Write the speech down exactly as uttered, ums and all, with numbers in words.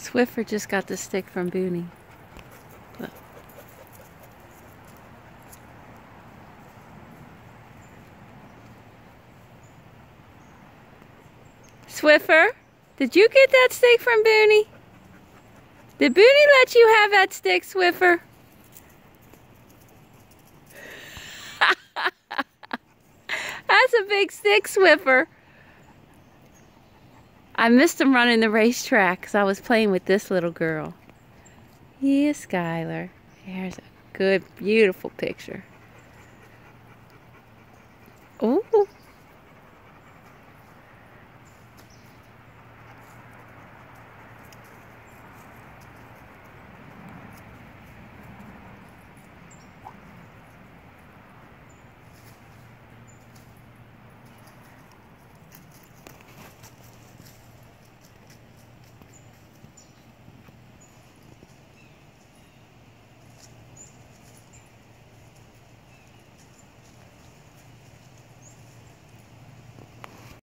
Swiffer just got the stick from Booney. Look. Swiffer, did you get that stick from Booney? Did Booney let you have that stick, Swiffer? That's a big stick, Swiffer. I missed him running the racetrack because I was playing with this little girl. Yeah, Skylar. Here's a good, beautiful picture. Oh.